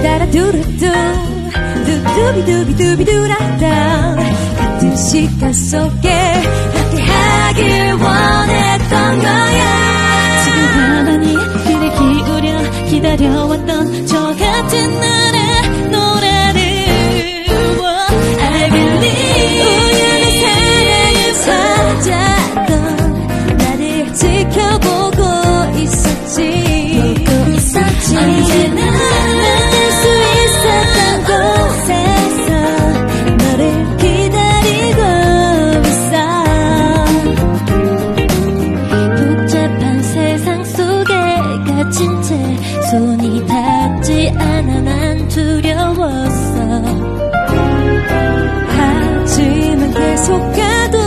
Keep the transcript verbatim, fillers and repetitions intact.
따라두루두 두두비두비두비두라다 같은 시간 속에 함께하길 원했던 거야. 지금 가만히 귀를 기울여 기다려왔던 저 같은 날의 노래를 I believe 우연히 사랑을 찾았던 나를 지켜보고 있었지. 보고 있었지. 언제나 만날 수 있었던 곳에서 너를 기다리고 있어. 복잡한 세상 속에 갇힌 채 손이 닿지 않아 난 두려웠어. 하지만 계속 가도